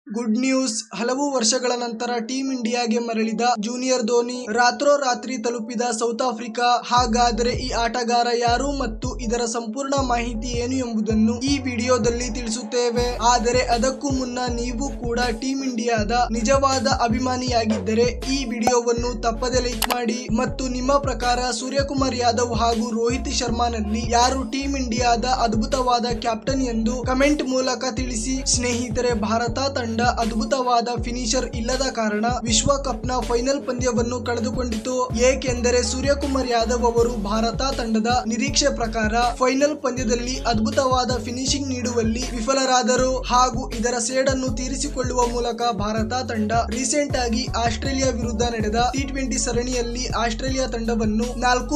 Good news. ಹಲವು ವರ್ಷಗಳ ನಂತರ ಟೀಂ ಇಂಡಿಯಾಗೆ ಮರಳಿದ ಜೂನಿಯರ್ ಧೋನಿ ರಾತ್ರೋರಾತ್ರಿ ತಲುಪಿದ ಸೌತ್ ಆಫ್ರಿಕಾ. ಹಾಗಾದರೆ ಈ ಆಟಗಾರ ಯಾರು ಮತ್ತು ಇದರ ಸಂಪೂರ್ಣ ಮಾಹಿತಿ ಏನು ಎಂಬುದನ್ನು ಈ ವಿಡಿಯೋದಲ್ಲಿ ತಿಳಿಸುತ್ತೇವೆ. ಆದರೆ ಅದಕ್ಕೂ ಮುನ್ನ ನೀವು ಕೂಡ ಟೀಂ ಇಂಡಿಯಾದ ನಿಜವಾದ ಅಭಿಮಾನಿಯಾಗಿದ್ದರೆ ಈ ವಿಡಿಯೋವನ್ನು ತಪ್ಪದೆ ಲೈಕ್ ಮಾಡಿ ಮತ್ತು ನಿಮ್ಮ ಪ್ರಕಾರ ಸೂರ್ಯಕುಮಾರ್ ಯಾದವ್ ಹಾಗೂ ರೋಹಿತ್ ಶರ್ಮಾನಲ್ಲಿ ಯಾರು ಟೀಂ ಇಂಡಿಯಾದ ಅದ್ಭುತವಾದ ಕ್ಯಾಪ್ಟನ್ ಎಂದು ಕಮೆಂಟ್ ಮೂಲಕ ತಿಳಿಸಿ. ಸ್ನೇಹಿತರೆ, ಭಾರತ ತಂಡ ಅದ್ಭುತವಾದ ಫಿನಿಶರ್ ಇಲ್ಲದ ಕಾರಣ ವಿಶ್ವಕಪ್ ನ ಫೈನಲ್ ಪಂದ್ಯವನ್ನು ಕಳೆದುಕೊಂಡಿತು. ಏಕೆಂದರೆ ಸೂರ್ಯಕುಮಾರ್ ಯಾದವ್ ಅವರು ಭಾರತ ತಂಡದ ನಿರೀಕ್ಷೆ ಪ್ರಕಾರ ಫೈನಲ್ ಪಂದ್ಯದಲ್ಲಿ ಅದ್ಭುತವಾದ ಫಿನಿಶಿಂಗ್ ನೀಡುವಲ್ಲಿ ವಿಫಲರಾದರು. ಹಾಗೂ ಇದರ ಸೇಡನ್ನು ತೀರಿಸಿಕೊಳ್ಳುವ ಮೂಲಕ ಭಾರತ ತಂಡ ರೀಸೆಂಟ್ ಆಗಿ ಆಸ್ಟ್ರೇಲಿಯಾ ವಿರುದ್ಧ ನಡೆದ T20 ಸರಣಿಯಲ್ಲಿ ಆಸ್ಟ್ರೇಲಿಯಾ ತಂಡವನ್ನು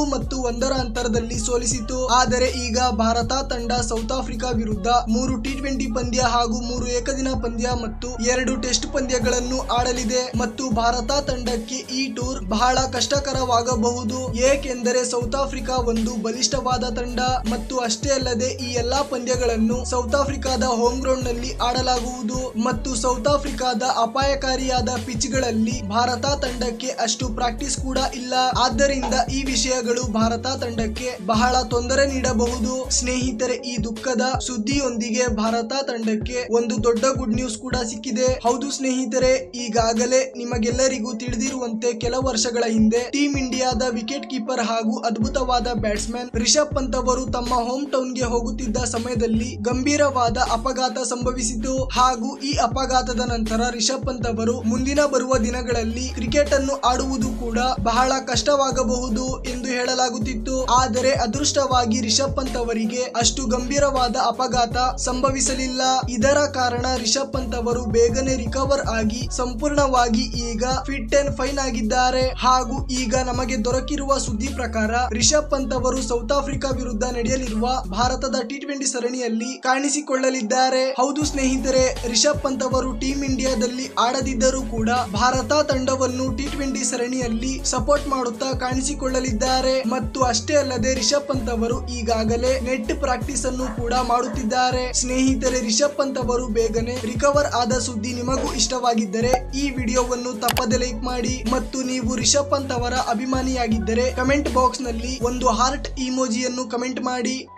4-1 ಅಂತರದಲ್ಲಿ ಸೋಲಿಸಿತು. ಆದರೆ ಈಗ ಭಾರತ ತಂಡ ಸೌತ್ ಆಫ್ರಿಕಾ ವಿರುದ್ಧ 3 T20 ಪಂದ್ಯ ಹಾಗೂ 3 ಏಕದಿನ ಪಂದ್ಯ ಮತ್ತು 2 ಟೆಸ್ಟ್ ಪಂದ್ಯಗಳನ್ನು ಆಡಲಿದೆ ಮತ್ತು ಭಾರತ ತಂಡಕ್ಕೆ ಈ ಟೂರ್ ಬಹಳ ಕಷ್ಟಕರವಾಗಬಹುದು. ಏಕೆಂದರೆ ಸೌತ್ ಆಫ್ರಿಕಾ ಒಂದು ಬಲಿಷ್ಠವಾದ ತಂಡ ಮತ್ತು ಅಷ್ಟೇ ಅಲ್ಲದೆ ಈ ಎಲ್ಲಾ ಪಂದ್ಯಗಳನ್ನು ಸೌತ್ ಆಫ್ರಿಕಾದ ಹೋಮ್ ಗ್ರೌಂಡ್ ನಲ್ಲಿ ಆಡಲಾಗುವುದು ಮತ್ತು ಸೌತ್ ಆಫ್ರಿಕಾದ ಅಪಾಯಕಾರಿಯಾದ ಪಿಚ್ ಗಳಲ್ಲಿ ಭಾರತ ತಂಡಕ್ಕೆ ಅಷ್ಟು ಪ್ರಾಕ್ಟೀಸ್ ಕೂಡ ಇಲ್ಲ. ಆದ್ದರಿಂದ ಈ ವಿಷಯಗಳು ಭಾರತ ತಂಡಕ್ಕೆ ಬಹಳ ತೊಂದರೆ ನೀಡಬಹುದು. ಸ್ನೇಹಿತರೆ, ಈ ದುಃಖದ ಸುದ್ದಿಯೊಂದಿಗೆ ಭಾರತ ತಂಡಕ್ಕೆ ಒಂದು ದೊಡ್ಡ ಗುಡ್ ನ್ಯೂಸ್ ಕೂಡ ಸಿಕ್ಕಿದೆ. ಹೌದು ಸ್ನೇಹಿತರೆ, ಈಗಾಗಲೇ ನಿಮಗೆಲ್ಲರಿಗೂ ತಿಳಿದಿರುವಂತೆ ಕೆಲ ವರ್ಷಗಳ ಹಿಂದೆ ಟೀಂ ಇಂಡಿಯಾದ ವಿಕೆಟ್ ಕೀಪರ್ ಹಾಗೂ ಅದ್ಭುತವಾದ ಬ್ಯಾಟ್ಸ್ಮನ್ ರಿಷಬ್ ಪಂತ್ ಅವರು ತಮ್ಮ ಹೋಮ್ ಟೌನ್ ಗೆ ಹೋಗುತ್ತಿದ್ದ ಸಮಯದಲ್ಲಿ ಗಂಭೀರವಾದ ಅಪಘಾತ ಸಂಭವಿಸಿತು. ಹಾಗೂ ಈ ಅಪಘಾತದ ನಂತರ ರಿಷಬ್ ಪಂತ್ ಅವರು ಮುಂದಿನ ಬರುವ ದಿನಗಳಲ್ಲಿ ಕ್ರಿಕೆಟ್ ಅನ್ನು ಆಡುವುದು ಕೂಡ ಬಹಳ ಕಷ್ಟವಾಗಬಹುದು ಎಂದು ಹೇಳಲಾಗುತ್ತಿತ್ತು. ಆದರೆ ಅದೃಷ್ಟವಾಗಿ ರಿಷಬ್ ಪಂತ್ ಅವರಿಗೆ ಅಷ್ಟು ಗಂಭೀರವಾದ ಅಪಘಾತ ಸಂಭವಿಸಲಿಲ್ಲ. ಇದರ ಕಾರಣ ರಿಷಬ್ ಪಂತ್ ಅವರು ಬೇಗನೆ ರಿಕವರ್ ಆಗಿ ಸಂಪೂರ್ಣವಾಗಿ ಈಗ ಫಿಟ್ ಅಂಡ್ ಫೈನ್ ಆಗಿದ್ದಾರೆ. ಹಾಗೂ ಈಗ ನಮಗೆ ದೊರಕಿರುವ ಸುದ್ದಿ ಪ್ರಕಾರ ರಿಷಬ್ ಪಂತ್ ಅವರು ಸೌತ್ ಆಫ್ರಿಕಾ ವಿರುದ್ಧ ನಡೆಯಲಿರುವ ಭಾರತದ T20 ಸರಣಿಯಲ್ಲಿ ಕಾಣಿಸಿಕೊಳ್ಳಲಿದ್ದಾರೆ. ಹೌದು ಸ್ನೇಹಿತರೆ, ರಿಷಬ್ ಪಂತ್ ಅವರು ಟೀಂ ಇಂಡಿಯಾದಲ್ಲಿ ಆಡದಿದ್ದರೂ ಕೂಡ ಭಾರತ ತಂಡವನ್ನು T20 ಸರಣಿಯಲ್ಲಿ ಸಪೋರ್ಟ್ ಮಾಡುತ್ತಾ ಕಾಣಿಸಿಕೊಳ್ಳಲಿದ್ದಾರೆ. ಮತ್ತು ಅಷ್ಟೇ ಅಲ್ಲದೆ ರಿಷಬ್ ಪಂತ್ ಅವರು ಈಗಾಗಲೇ ನೆಟ್ ಪ್ರಾಕ್ಟೀಸ್ ಅನ್ನು ಕೂಡ ಮಾಡುತ್ತಿದ್ದಾರೆ. ಸ್ನೇಹಿತರೆ, ರಿಷಬ್ ಪಂತ್ ಅವರು ಬೇಗನೆ ರಿಕವರ್ ಆದ ಸುದ್ದಿ ನಿಮಗೂ ಇಷ್ಟವಾಗಿದ್ದರೆ ಈ ವಿಡಿಯೋವನ್ನು ತಪ್ಪದೆ ಲೈಕ್ ಮಾಡಿ ಮತ್ತು ನೀವು ರಿಷಬ್ ಪಂತ್ ಅವರ ಅಭಿಮಾನಿಯಾಗಿದ್ದರೆ ಕಮೆಂಟ್ ಬಾಕ್ಸ್ ನಲ್ಲಿ ಒಂದು ಹಾರ್ಟ್ ಇಮೋಜಿಯನ್ನು ಕಮೆಂಟ್ ಮಾಡಿ.